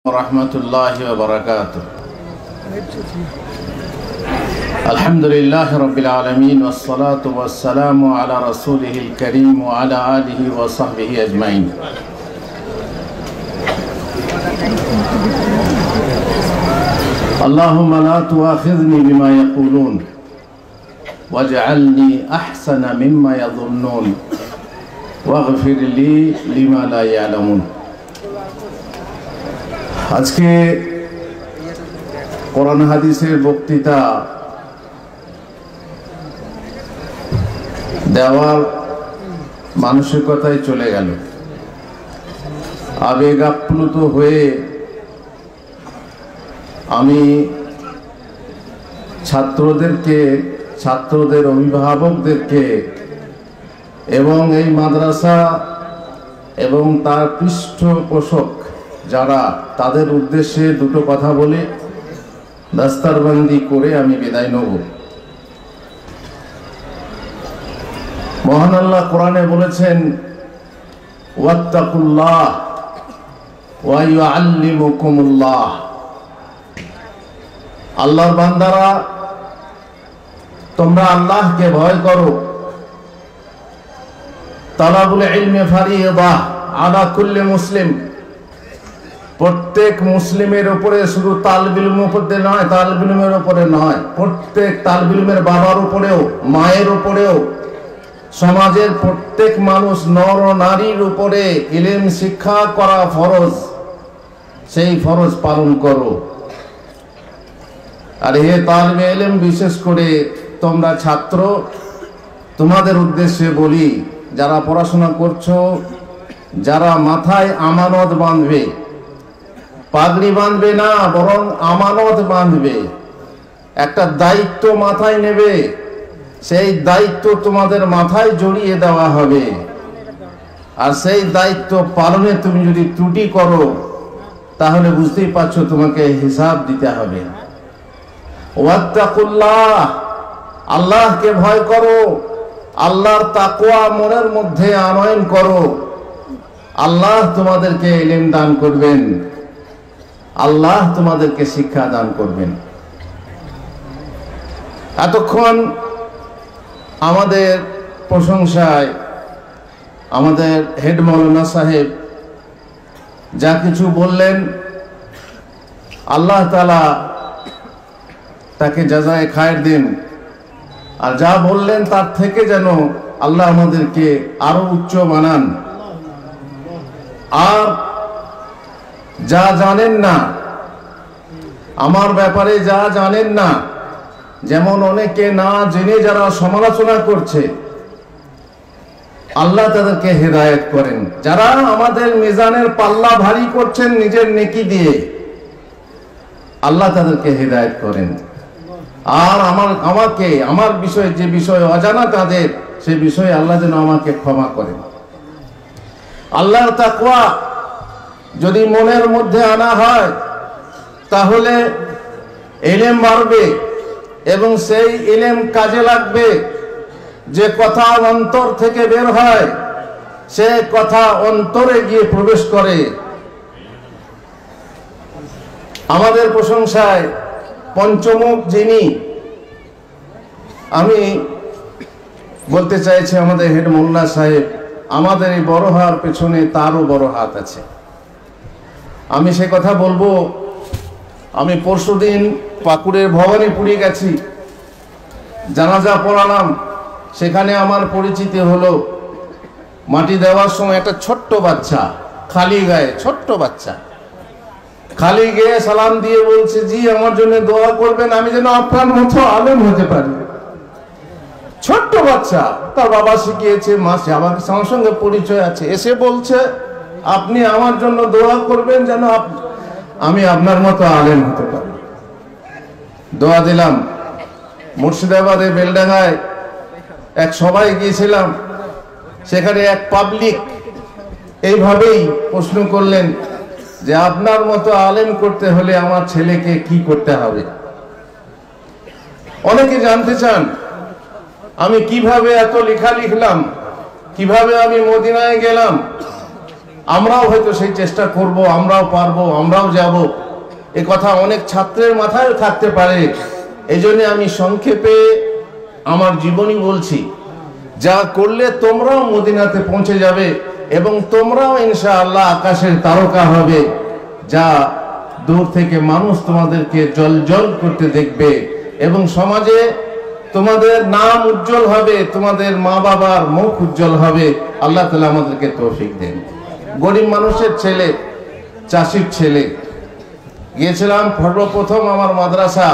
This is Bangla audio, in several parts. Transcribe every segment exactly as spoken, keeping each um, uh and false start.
রহমতুল্লাহি ওয়া বারাকাতুহু। আলহামদুলিল্লাহি রাব্বিল আলামিন ওয়াস সালাতু ওয়াস সালামু আলা রাসূলিহিল কারীম ওয়া আলা আলিহি ওয়া সাহবিহি আজমাইন। আল্লাহুম্মা লা তুআখিযনি বিমা ইয়াকুলুন ওয়াজআলনি আহসানা মিম্মা ইয়াযুন্নুন ওয়াগফির লি লিমা লা ইয়ালামুন। আজকে কোরআন হাদিসের বক্তৃতা দেওয়ার মানসিকতায় চলে গেল। আবেগ আপ্লুত হয়ে আমি ছাত্রদেরকে, ছাত্রদের অভিভাবকদেরকে এবং এই মাদ্রাসা এবং তার পৃষ্ঠপোষক যারা, তাদের উদ্দেশ্যে দুটো কথা বলে দাস্তারবন্দি করে আমি বিদায় নেব। মহান আল্লাহ কোরআনে বলেছেন, ওয়াত্তাকুল্লাহ ওয়া ইউআল্লিমুকুমুল্লাহ। আল্লাহর বান্দারা, তোমরা আল্লাহকে ভয় করো। তালাবুল ইলমি ফারিয়্যিদা আলা কুল্লি মুসলিম। প্রত্যেক মুসলিমের উপরে, শুধু তালিবুল ইলমের উপরে নয়, তালিবুল ইলমের উপরে নয়, প্রত্যেক তালিবুল ইলমের বাবার উপরেও, মায়ের উপরেও, সমাজের প্রত্যেক মানুষ, নর ও নারীর উপরে ইলম শিক্ষা করা ফরজ। সেই ফরজ পালন করো। আর হে তালিবে ইলম, বিশেষ করে তোমরা ছাত্র, তোমাদের উদ্দেশ্যে বলি, যারা পড়াশোনা করছো, যারা মাথায় আমানত বাঁধবে, পাগড়ি বাঁধবে না, বরং আমানত বাঁধবে, একটা দায়িত্ব মাথায় নেবে, সেই দায়িত্ব তোমাদের মাথায় জড়িয়ে দেওয়া হবে। আর সেই দায়িত্ব পালনে তুমি যদি ত্রুটি করো, তাহলে বুঝতেই পারছো তোমাকে হিসাব দিতে হবে। ওয়াত্তাকুল্লাহ, আল্লাহকে ভয় করো, আল্লাহর তাকওয়া মনের মধ্যে আনয়ন করো। আল্লাহ তোমাদেরকে ইলম দান করবেন, আল্লাহ তোমাদেরকে শিক্ষা দান করবেন। এতক্ষণ আমাদের প্রশংসায় আমাদের হেড মাওলানা সাহেব যা কিছু বললেন, আল্লাহ তাআলা তাকে জাযায়ে খায়ের দিন। আর যা বললেন তার থেকে যেন আল্লাহ আমাদেরকে আরো উচ্চ বানান। আর যা জানেন না, আমার ব্যাপারে যা জানেন না, যেমন অনেকে না জেনে যারা সমালোচনা করছে, আল্লাহ তাদেরকে হেদায়েত করেন। যারা আমাদের মিজানের পাল্লা ভারী করছেন নিজের নেকি দিয়ে, আল্লাহ তাদেরকে হেদায়েত করেন। আর আমার আমাকে আমার বিষয়ে যে বিষয় অজানা তাদের, সে বিষয়ে আল্লাহ যেন আমাকে ক্ষমা করেন। আল্লাহর তাকওয়া যদি মনের মধ্যে আনা হয়, তাহলে ইলম বাড়বে এবং সেই ইলম কাজে লাগবে। যে কথা অন্তর থেকে বের হয়, সে কথা অন্তরে গিয়ে প্রবেশ করে। আমাদের প্রশংসায় পঞ্চমুখ যিনি, আমি বলতে চাইছি আমাদের হেড মোল্লা সাহেব, আমাদের এই বড় হওয়ার পেছনে তারও বড় হাত আছে। আমি সে কথা বলবো। আমি পরশুদিন পাকুড়ের ভবানীপুরে গেছি, জানাজা পড়ালাম। সেখানে আমার পরিচিতি হলো, মাটি দেওয়ার সময় একটা ছোট্ট বাচ্চা, খালি গায়ে, ছোট্ট বাচ্চা খালি গায়ে সালাম দিয়ে বলছে, জি আমার জন্য দোয়া করবেন, আমি যেন আপনার মতো আলেম হতে পারি। ছোট্ট বাচ্চা, তার বাবা শিখিয়েছে, মা আমার সঙ্গে পরিচয় আছে, এসে বলছে আপনি আমার জন্য দোয়া করবেন যেন আমি আপনার মতো আলেম হতে পারি। দোয়া দিলাম। মুর্শিদাবাদে বেলডাঙ্গায় এক সভায় গিয়েছিলাম, সেখানে এক পাবলিক এইভাবেই প্রশ্ন করলেন যে আপনার মতো আলেম করতে হলে আমার ছেলেকে কি করতে হবে। অনেকে জানতে চান আমি কিভাবে এত লেখা লিখলাম, কিভাবে আমি মদিনায় গেলাম, আমরাও হয়তো সেই চেষ্টা করব, আমরাও পারবো, আমরাও যাব, এ কথা অনেক ছাত্রের মাথায় থাকতে পারে। এই জন্য আমি সংক্ষেপে আমার জীবনী বলছি, যা করলে তোমরাও মদিনাতে পৌঁছে যাবে এবং তোমরাও ইনশাআল্লাহ আকাশের তারকা হবে, যা দূর থেকে মানুষ তোমাদেরকে জলজল করতে দেখবে এবং সমাজে তোমাদের নাম উজ্জ্বল হবে, তোমাদের মা বাবার মুখ উজ্জ্বল হবে। আল্লাহ তাআলা আমাদেরকে তৌফিক দেন। গরিব মানুষের ছেলে, চাষির ছেলে, গিয়েছিলাম সর্বপ্রথম আমার মাদ্রাসা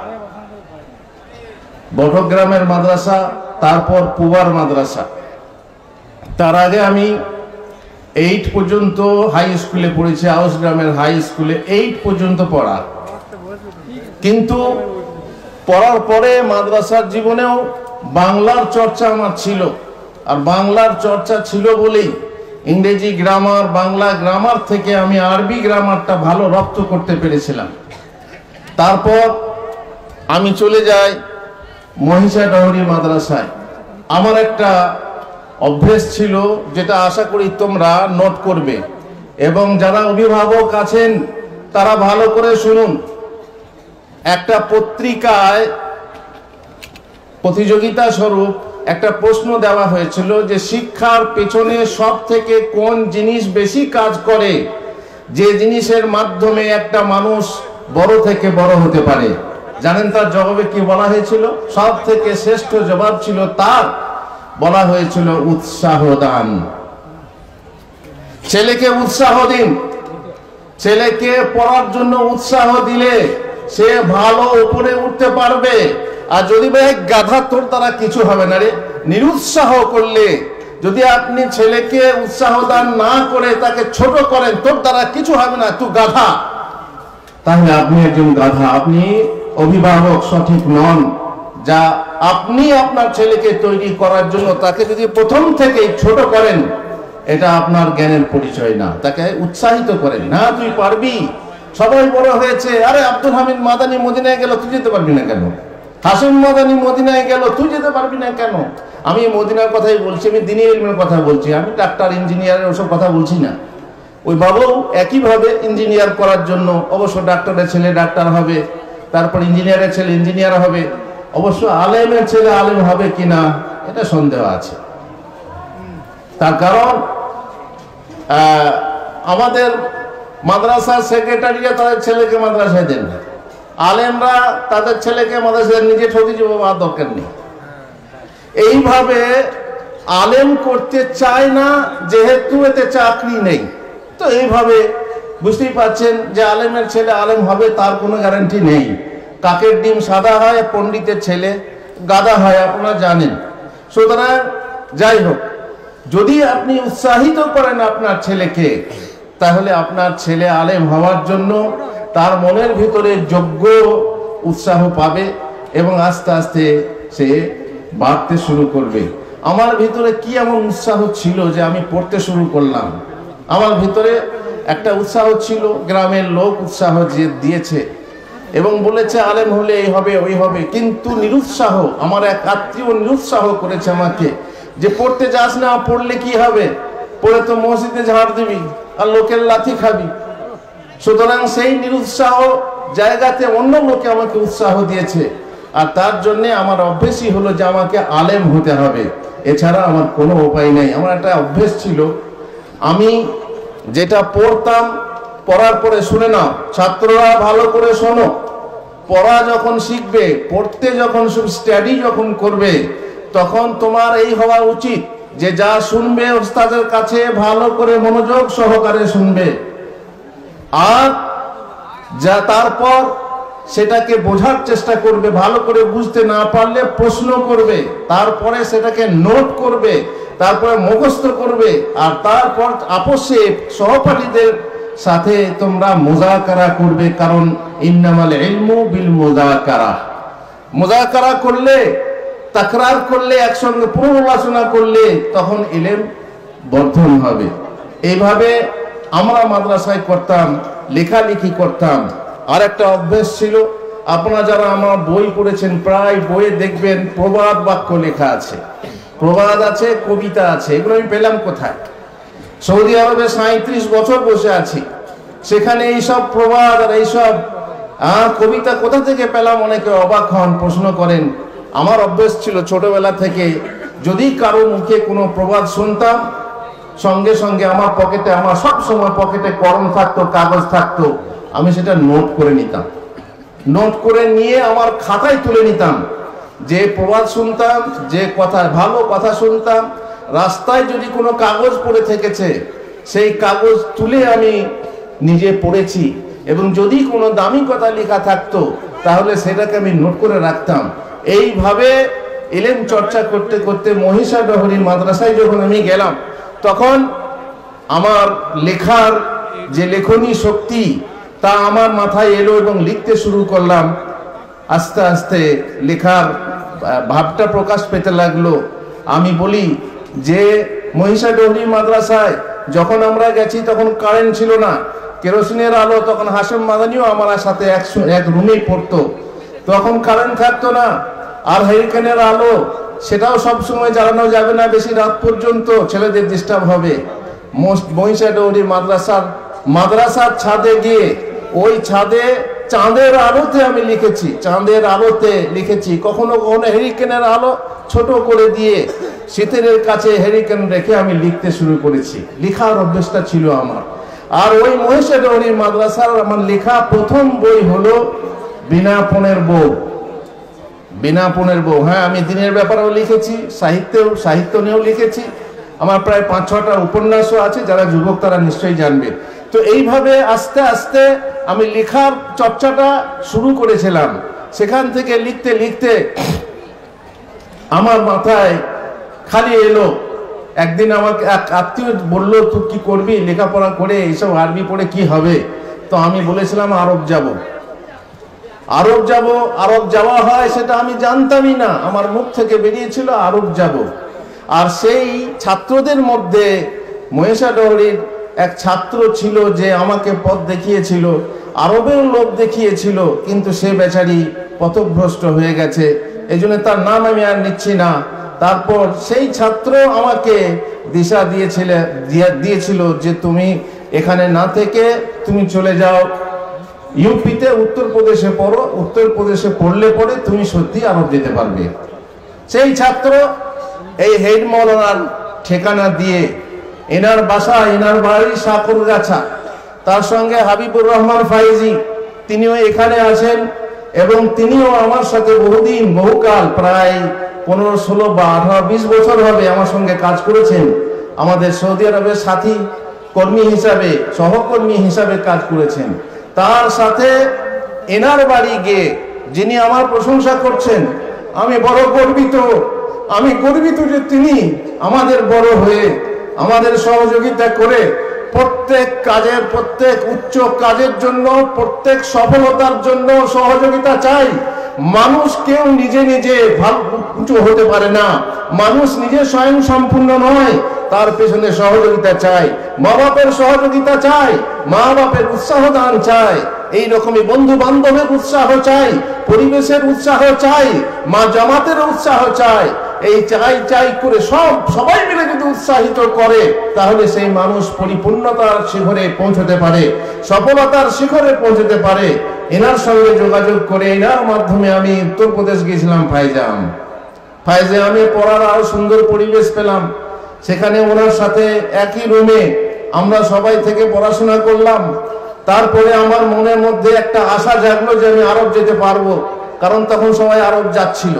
বটগ্রামের মাদ্রাসা, তারপর পুবার মাদ্রাসা। তার আগে আমি এইট পর্যন্ত হাই স্কুলে পড়েছি, আউস গ্রামের হাই স্কুলে এইট পর্যন্ত পড়া। কিন্তু পড়ার পরে মাদ্রাসার জীবনেও বাংলার চর্চা আমার ছিল, আর বাংলার চর্চা ছিল বলেই ইংরেজি গ্রামার, বাংলা গ্রামার থেকে আমি আরবি গ্রামারটা ভালো রপ্ত করতে পেরেছিলাম। তারপর আমি চলে যাই মহিষাডহরি মাদ্রাসায়। আমার একটা অভ্যেস ছিল, যেটা আশা করি তোমরা নোট করবে এবং যারা অভিভাবক আছেন তারা ভালো করে শুনুন। একটা পত্রিকায় প্রতিযোগিতা স্বরূপ একটা প্রশ্ন দেওয়া হয়েছিল যে শিক্ষার পেছনে সব থেকে কোন জিনিস বেশি কাজ করে, যে জিনিসের মাধ্যমে একটা মানুষ বড় থেকে বড় হতে পারে। জানেন তার জবাবে কি বলা হয়েছিল? সব থেকে শ্রেষ্ঠ জবাব ছিল তার, বলা হয়েছিল উৎসাহ দান। ছেলেকে উৎসাহ দিন, ছেলেকে পড়ার জন্য উৎসাহ দিলে সে ভালো উপরে উঠতে পারবে। আর যদি ভাই গাধা, তোর দ্বারা কিছু হবে না রে, নিরুৎসাহ করলে, যদি আপনি ছেলেকে উৎসাহ দান না করে তাকে ছোট করেন, তোর দ্বারা কিছু হবে না, তুই গাধা, তাহলে আপনি একজন গাধা, আপনি অভিভাবক সঠিক নন। যা আপনি আপনার ছেলেকে তৈরি করার জন্য তাকে যদি প্রথম থেকেই ছোট করেন, এটা আপনার জ্ঞানের পরিচয় না। তাকে উৎসাহিত করেন, না তুই পারবি, সবাই বড় হয়েছে, আরে আব্দুল হামিদ মাদানী মদিনায় গেল, তুই যেতে পারবি না কেন? হাসিম মাদানী মদিনায় গেল, তুই যেতে পারবি না কেন? আমি মদিনার কথাই বলছি, আমি দ্বীনি ইলমের কথা বলছি, আমি ডাক্তার ইঞ্জিনিয়ারের ওসব কথা বলছি না। ওই বাবু একইভাবে ইঞ্জিনিয়ার করার জন্য, অবশ্য ডাক্তারের ছেলে ডাক্তার হবে, তারপর ইঞ্জিনিয়ারের ছেলে ইঞ্জিনিয়ার হবে, অবশ্য আলেমের ছেলে আলেম হবে কিনা এটা সন্দেহ আছে। তার কারণ আমাদের মাদ্রাসার সেক্রেটারিরা তাদের ছেলেকে মাদ্রাসায় দেন না, আলেমরা তাদের ছেলেকে মাদ্রাসায় নিজে ঠকি যাওয়া দরকার নেই। এইভাবে আলেম করতে চায় না, যেহেতু এতে চাকরি নেই। তো এইভাবে বুঝতেই পাচ্ছেন যে আলেমের ছেলে আলেম হবে তার কোনো গ্যারান্টি নেই। কাকের ডিম সাদা হয়, পণ্ডিতের ছেলে গাদা হয়, আপনারা জানেন। সুতরাং যাই হোক, যদি আপনি উৎসাহিত করেন আপনার ছেলেকে, তাহলে আপনার ছেলে আলেম হওয়ার জন্য তার মনের ভিতরে যোগ্য উৎসাহ পাবে এবং আস্তে আস্তে সে বাড়তে শুরু করবে। আমার ভিতরে কি এমন উৎসাহ ছিল যে আমি পড়তে শুরু করলাম? আমার ভিতরে একটা উৎসাহ ছিল, গ্রামের লোক উৎসাহ যে দিয়েছে এবং বলেছে আলেম হলে এই হবে ওই হবে, কিন্তু নিরুৎসাহ, আমার এক আত্মীয় নিরুৎসাহ করেছে আমাকে যে পড়তে যাস না, পড়লে কি হবে, পড়ে তো মসজিদে ঝাড় দিবি আর লোকের লাথি খাবি। সুতরাং সেই নিরুৎসাহ জায়গাতে অন্য লোকে আমাকে উৎসাহ দিয়েছে, আর তার জন্যে আমার অভ্যেসই হলো যে আমাকে আলেম হতে হবে, এছাড়া আমার কোনো উপায় নেই। আমার একটা অভ্যেস ছিল, আমি যেটা পড়তাম, পড়ার পরে শুনে নাও, ছাত্ররা ভালো করে শোনো, পড়া যখন শিখবে, পড়তে যখন স্টাডি যখন করবে, তখন তোমার এই হওয়া উচিত যে যা শুনবে ওস্তাদের কাছে ভালো করে মনোযোগ সহকারে শুনবে, আর যা তারপর সেটাকে বোঝার চেষ্টা করবে, ভালো করে বুঝতে না পারলে প্রশ্ন করবে, তারপরে সেটাকে নোট করবে, তারপরে মুখস্থ করবে, আর তারপর আপসে সহপাঠীদের সাথে তোমরা মুযাকারা করবে। কারণ ইন্নামাল ইলমু বিল মুযাকারা, মুযাকারা করলে, তাকরার করলে, একসঙ্গে পুনরালোচনা করলে তখন ইলম বর্ধন হবে। এইভাবে আমরা মাদ্রাসায় করতাম, লেখালেখি করতাম। আর একটা অভ্যেস ছিল, আপনারা যারা আমার বই পড়েছেন, প্রায় বইয়ে দেখবেন প্রবাদ বাক্য লেখা আছে, প্রবাদ আছে, কবিতা আছে। এগুলো আমি পেলাম কোথায়? সৌদি আরবে সাঁত্রিশ বছর বসে আছি, সেখানে এইসব প্রবাদ আর এইসব কবিতা কোথা থেকে পেলাম অনেকে অবাক হন, প্রশ্ন করেন। আমার অভ্যেস ছিল ছোটবেলা থেকে, যদি কারো মুখে কোনো প্রবাদ শুনতাম, সঙ্গে সঙ্গে আমার পকেটে, আমার সব সময় পকেটে কলম থাকতো, কাগজ থাকতো, আমি সেটা নোট করে নিতাম। নোট করে নিয়ে আমার খাতায় তুলে নিতাম। যে প্রবাদ শুনতাম, যে কথা, ভালো কথা শুনতাম, রাস্তায় যদি কোনো কাগজ পড়ে থেকেছে, সেই কাগজ তুলে আমি নিজে পড়েছি। এবং যদি কোনো দামি কথা লেখা থাকতো, তাহলে সেটাকে আমি নোট করে রাখতাম। এইভাবে ইলম চর্চা করতে করতে মহিষাদহরী মাদ্রাসায় যখন আমি গেলাম, তখন আমার লেখার যে লেখনী শক্তি, তা আমার মাথায় এলো এবং লিখতে শুরু করলাম। আস্তে আস্তে লেখার ভাবটা প্রকাশ পেতে লাগলো। আমি বলি যে মহিষাদহরী মাদ্রাসায় যখন আমরা গেছি, তখন কারেন্ট ছিল না, কেরোসিনের আলো। তখন হাশেম মাদানিও আমার সাথে এক রুমেই পড়তো। তখন কারেন্ট থাকতো না, আর হেরিকেনের আলো সেটাও সবসময় জ্বালানো যাবে না, বেশি রাত পর্যন্ত ছেলেদের ডিস্টার্ব হবে। মহিষাদহরী মাদ্রাসার মাদ্রাসার ছাদে গিয়ে, ওই ছাদে চাঁদের আলোতে আমি লিখেছি, চাঁদের আলোতে লিখেছি। কখনো কখনো হেরিকেনের আলো ছোট করে দিয়ে শীতের কাছে হেরিকেন রেখে আমি লিখতে শুরু করেছি। লেখার অভ্যেসটা ছিল আমার। আর ওই মহিষাদহরী মাদ্রাসার আমার লেখা প্রথম বই হলো বিনাপনের বউ। বিনাপনের বউ, হ্যাঁ, আমি দিনের ব্যাপারেও লিখেছি, সাহিত্যেও সাহিত্য নিয়েও লিখেছি। আমার প্রায় পাঁচ ছটা উপন্যাসও আছে, যারা যুবক তারা নিশ্চয়ই জানবে। তো এইভাবে আস্তে আস্তে আমি লেখার চর্চাটা শুরু করেছিলাম। সেখান থেকে লিখতে লিখতে আমার মাথায় খালি এলো, একদিন আমাকে এক আত্মীয় বললো, তুই কি করবি লেখাপড়া করে, এইসব আরবি পড়ে কি হবে? তো আমি বলেছিলাম আরব যাব, আরব যাব। আরব যাওয়া হয় সেটা আমি জানতামই না, আমার মুখ থেকে বেরিয়েছিল আরব যাব। আর সেই ছাত্রদের মধ্যে মহিষাদহরীর এক ছাত্র ছিল, যে আমাকে পথ দেখিয়েছিল, আরবের লোক দেখিয়েছিল, কিন্তু সে বেচারি পথভ্রষ্ট হয়ে গেছে, এই জন্য তার নাম আমি আর নিচ্ছি না। তারপর সেই ছাত্র আমাকে দিশা দিয়েছিল দিয়েছিল যে তুমি এখানে না থেকে তুমি চলে যাও ইউপিতে, উত্তরপ্রদেশে পড়ো, উত্তরপ্রদেশে পড়লে পরে তুমি সত্যি আরব যেতে পারবে। সেই ছাত্র এই হেড মৌলানার ঠিকানা দিয়ে, এনার বাসা, এনার বাড়ি সাকুরগাছা, তার সঙ্গে হাবিবুর রহমান ফাইজি, তিনিও এখানে আছেন এবং তিনিও আমার সাথে বহুদিন, বহুকাল, প্রায় পনেরো ষোলো বা আঠারো বিশ বছর হবে আমার সঙ্গে কাজ করেছেন। আমাদের সৌদি আরবের সাথী কর্মী হিসাবে, সহকর্মী হিসাবে কাজ করেছেন। তার সাথে এনার বাড়ি গিয়ে যিনি আমার প্রশংসা করছেন, আমি বড় গর্বিত। আমি গর্বিত যে তিনি আমাদের বড় হয়ে, আমাদের সহযোগিতা করে, প্রত্যেক কাজের, প্রত্যেক উচ্চ কাজের জন্য, প্রত্যেক সফলতার জন্য সহযোগিতা চাই। মানুষ কেউ নিজে নিজে ভালো উঁচু হতে পারে না, মানুষ নিজে স্বয়ং সম্পূর্ণ নয়, তার পেছনে সহযোগিতা চাই, মা বাপের সহযোগিতা চাই, মা বাপের উৎসাহ দান চাই, এই রকমই বন্ধু বান্ধবের উৎসাহ চাই, পরিবেশের উৎসাহ চাই, মা জামাতের উৎসাহ চাই। এই চাই চাই করে সব সবাই মিলে যদি উৎসাহিত করে, তাহলে সেই মানুষ পরিপূর্ণতার শিখরে পৌঁছতে পারে, সফলতার শিখরে পৌঁছতে পারে। এনার সঙ্গে যোগাযোগ করে এনার মাধ্যমে আমি উত্তরপ্রদেশ গিয়েছিলাম ফাইজাম। ফাইজে আমি পড়ার আরো সুন্দর পরিবেশ পেলাম। সেখানে ওনার সাথে একই রুমে আমরা সবাই থেকে পড়াশোনা করলাম। তারপরে আমার মনের মধ্যে একটা আশা জাগলো যে আমি আরব যেতে পারবো, কারণ তখন সবাই আরব যাচ্ছিল।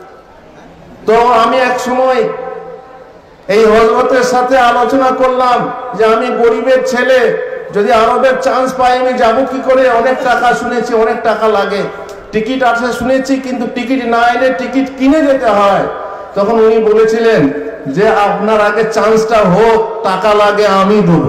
তো আমি এক সময় এই হযরতের সাথে আলোচনা করলাম যে আমি গরিবের ছেলে, যদি আরবের চান্স পাই আমি যাবো কি করে? অনেক টাকা শুনেছি, অনেক টাকা লাগে, টিকিট আছে শুনেছি, কিন্তু টিকিট না এলে টিকিট কিনে যেতে হয়। তখন উনি বলেছিলেন যে আপনার আগে চান্সটা হোক, টাকা লাগে আমি দেবো,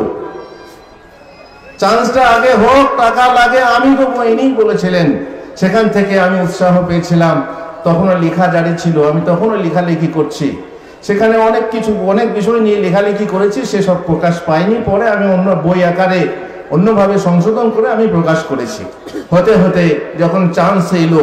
চান্সটা আগে হোক, টাকা লাগে আমি দেবো, ইনি বলেছিলেন। সেখান থেকে আমি উৎসাহ পেয়েছিলাম। তখনও লেখা জারি ছিল, আমি তখনও লেখালেখি করছি। সেখানে অনেক কিছু, অনেক বিষয় নিয়ে লেখালেখি করেছি, সেসব প্রকাশ পায়নি। পরে আমি অন্য বই আকারে অন্যভাবে সংশোধন করে আমি প্রকাশ করেছি। হতে হতে যখন চান্স এলো,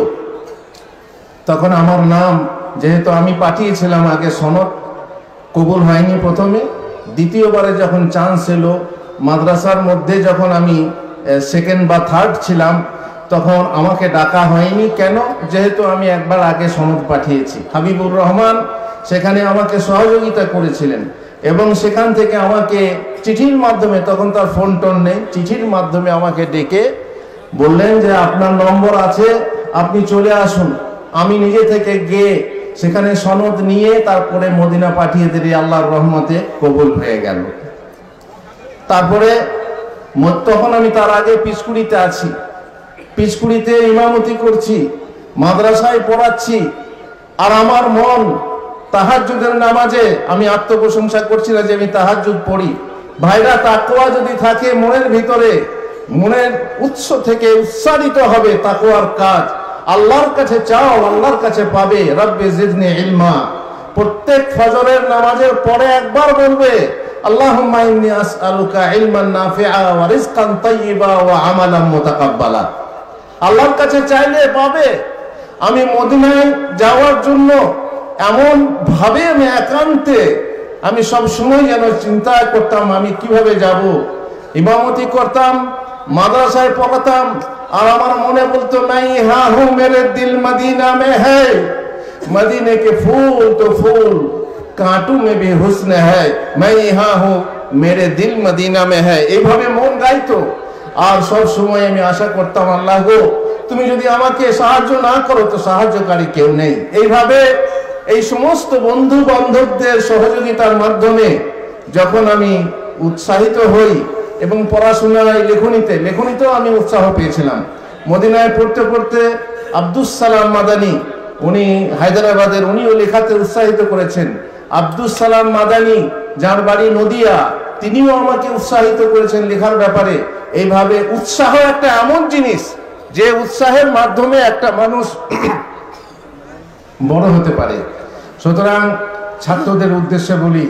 তখন আমার নাম, যেহেতু আমি পাঠিয়েছিলাম আগে সনদ, কবুল হয়নি প্রথমে, দ্বিতীয়বারে যখন চান্স এলো, মাদ্রাসার মধ্যে যখন আমি সেকেন্ড বা থার্ড ছিলাম, তখন আমাকে ডাকা হয়নি। কেন? যেহেতু আমি একবার আগে সনদ পাঠিয়েছি। হাবিবুর রহমান সেখানে আমাকে সহযোগিতা করেছিলেন এবং সেখান থেকে আমাকে চিঠির মাধ্যমে, তখন তার ফোন টোন নেই, চিঠির মাধ্যমে আমাকে ডেকে বললেন যে আপনার নম্বর আছে, আপনি চলে আসুন। আমি নিজে থেকে গিয়ে সেখানে সনদ নিয়ে তারপরে মদিনা পাঠিয়ে দিলে আল্লাহর রহমতে কবুল হয়ে গেল। তারপরে তখন আমি তার আগে পিচকুড়িতে আছি, পিচকুড়িতে ইমামতি করছি, মাদ্রাসায় পড়াচ্ছি, আর আমার মন তাহাজ্জুদের নামাজে, আমি আত্মপ্রশংসা করছি না যে আমি তাহাজ্জুদ পড়ি। ভাইরা, তাকওয়া যদি থাকে মনের ভিতরে, মনের উৎস থেকে উচ্চারিত হবে তাকওয়ার কাজ। আল্লাহর কাছে চাও, আল্লাহর কাছে পাবে। রব্বি জিদনি ইলমা। প্রত্যেক ফজরের নামাজের পরে একবার বলবে আল্লাহুম্মা ইন্নী আসআলুকা ইলমান নাফিআ ওয়া রিজকান তাইয়্যিবা ওয়া আমালান মুতাকাব্বালা। আল্লাহর কাছে চাইলে পাবে। আমি মদিনায় যাওয়ার জন্য এমন ভাবে আমি একান্তে আমি সব সময় যেন চিন্তা করতাম আমি কিভাবে যাব। ইমামতি করতাম, মাদ্রাসায় পড়াতাম, আর আমার মনে বলতো নাই হা হু মেরে দিল মদিনা মে হ্যায়, মদিনে কে ফুল তো ফুল কাঁটু মে ভি হুসন হ্যায়, मैं यहाँ हूँ मेरे दिल मदीना में है। এইভাবে মন গাইতো। আর সব সময় আমি আশা করতাম, আল্লাহ গো, তুমি যদি আমাকে সাহায্য না করো তো সাহায্যকারী কেউ নেই। এইভাবে এই সমস্ত বন্ধু বান্ধবদের সহযোগিতার মাধ্যমে যখন আমি উৎসাহিত হই এবং পড়াশোনায়, লেখনীতে লেখনীতেও আমি উৎসাহ পেয়েছিলাম। মদিনায় পড়তে পড়তে আব্দুস সালাম মাদানী, উনি হায়দ্রাবাদের, উনিও লেখাতে উৎসাহিত করেছেন। আব্দুস সালাম মাদানী, যার বাড়ি নদিয়া, তিনিও আমাকে উৎসাহিত করেছেন লেখার ব্যাপারে। এইভাবে উৎসাহ একটা এমন জিনিস যে উৎসাহের মাধ্যমে একটা মানুষ বড় হতে পারে। সুতরাং ছাত্রদের উদ্দেশ্যে বলি,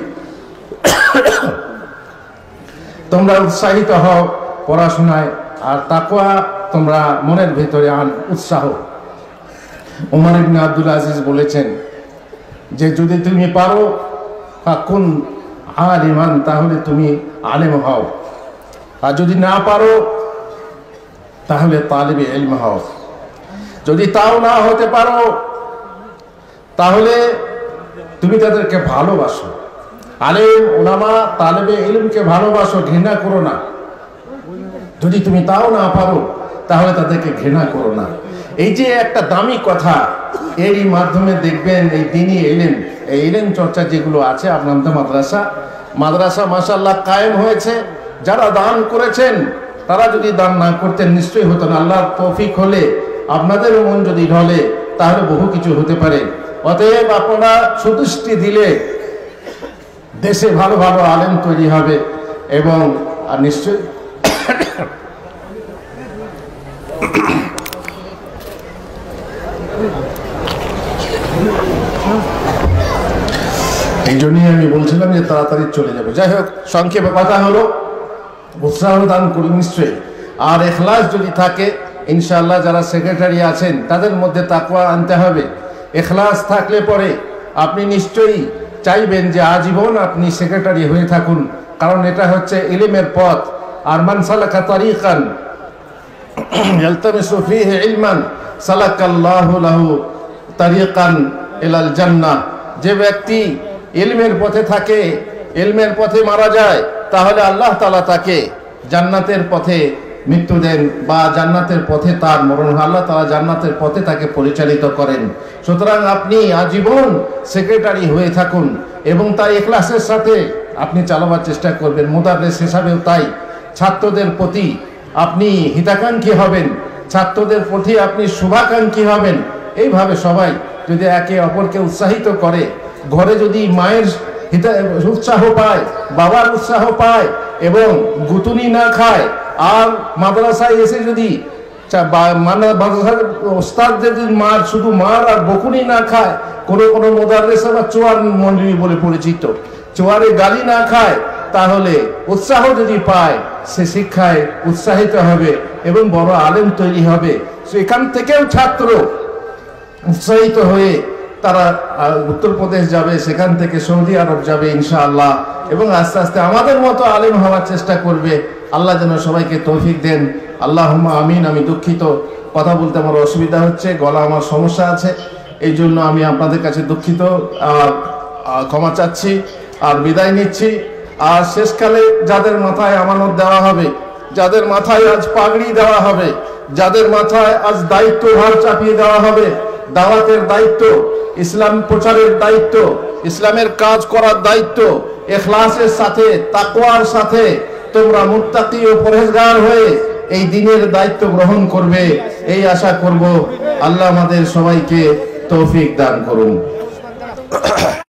তোমরা উৎসাহিত হও পড়াশোনায়, আর তাকওয়া তোমরা মনের ভেতরে আন, উৎসাহ। ওমর ইবনে আব্দুল আজিজ বলেছেন যে যদি তুমি পারো ফাকুন আলিমান, তাহলে তুমি আলেম হও, আর যদি না পারো তাহলে তালিবে ইলম হও। যদি তাও না হতে পারো তাহলে তুমি তাদেরকে ভালোবাসো। আলেম, ওলামা, তালেবে ইলমকে ভালোবাসো, ঘৃণা করো না। যদি তুমি তাও না পারো তাহলে তাদেরকে ঘৃণা করো না। এই যে একটা দামি কথা, এরই মাধ্যমে দেখবেন এই দ্বীনি ইলম, এই ইলম চর্চা যেগুলো আছে আপনাদের মাদ্রাসা মাদ্রাসা মাশাআল্লাহ কায়েম হয়েছে। যারা দান করেছেন তারা যদি দান না করতেন নিশ্চয়ই হতো না। আল্লাহর তৌফিক হলে, আপনাদের মন যদি ঢলে, তাহলে বহু কিছু হতে পারে। অতএব আপনারা সুদৃষ্টি দিলে দেশে ভালো ভালো আলেম তৈরি হবে এবং আর নিশ্চয়ই এই জন্যই আমি বলছিলাম যে তাড়াতাড়ি চলে যাবে। যাই হোক, সংক্ষেপে কথা হলো উৎসাহ দান করি নিশ্চয়ই। আর এখলাস যদি থাকে, ইনশাআল্লাহ যারা সেক্রেটারি আছেন তাদের মধ্যে তাকওয়া আনতে হবে। এখলাস থাকলে পরে আপনি নিশ্চয়ই চাইবেন যে আজীবন আপনি সেক্রেটারি হয়ে থাকুন, কারণ এটা হচ্ছে ইলমের পথ। আর মান সালাকা তারিকান ইয়ালতামিসু ফীহি ইলমান সালাকাল্লাহু লাহু তারিকান ইলাল জান্নাহ। যে ব্যক্তি ইলমের পথে থাকে, ইলমের পথে মারা যায়, তাহলে আল্লাহ তাআলা তাকে জান্নাতের পথে মৃত্যু দেন বা জান্নাতের পথে তার মরণ হয়। আল্লাহ তাআলা জান্নাতের পথে তাকে পরিচালিত করেন। সুতরাং আপনি আজীবন সেক্রেটারি হয়ে থাকুন এবং তাই ইখলাসের সাথে আপনি চালাবার চেষ্টা করবেন। মুদাররিস হিসাবেও তাই ছাত্রদের প্রতি আপনি হিতাকাঙ্ক্ষী হবেন, ছাত্রদের প্রতি আপনি শুভাকাঙ্ক্ষী হবেন। এইভাবে সবাই যদি একে অপরকে উৎসাহিত করে, ঘরে যদি মায়ের উৎসাহ পায়, বাবার উৎসাহ পায় এবং গুতুনি না খায়, আর মাদ্রাসায় এসে যদি মাদ্রাসার ওস্তাদদের যদি মার শুধু মার আর বকুনি না খায়, কোনো কোনো মুদাররিস আবার চোয়ার মন্ডলী বলে পরিচিত, চোয়ারে গালি না খায়, তাহলে উৎসাহ যদি পায় সে শিক্ষায় উৎসাহিত হবে এবং বড় আলেম তৈরি হবে। এখান থেকেও ছাত্র উৎসাহিত হয়ে তারা উত্তরপ্রদেশ যাবে, সেখান থেকে সৌদি আরব যাবে ইনশাআল্লাহ, এবং আস্তে আস্তে আমাদের মতো আলেম হওয়ার চেষ্টা করবে। আল্লাহ যেন সবাইকে তৌফিক দেন। আল্লাহুম্মা আমিন। আমি দুঃখিত, কথা বলতে আমার অসুবিধা হচ্ছে, গলা আমার সমস্যা আছে, এই জন্য আমি আপনাদের কাছে দুঃখিত, আর ক্ষমা চাচ্ছি আর বিদায় নিচ্ছি। আর শেষকালে যাদের মাথায় আমানত দেওয়া হবে, যাদের মাথায় আজ পাগড়ি দেওয়া হবে, যাদের মাথায় আজ দায়িত্বভার চাপিয়ে দেওয়া হবে, দাওয়াতের দায়িত্ব, ইসলাম প্রচারের দায়িত্ব, ইসলামের কাজ করার দায়িত্ব, ইখলাসের সাথে, তাকওয়ার সাথে তোমরা মুত্তাকি ও পরহেজগার হয়ে এই দিনের দায়িত্ব গ্রহণ করবে, এই আশা করব। আল্লাহ আমাদের সবাইকে তৌফিক দান করুন।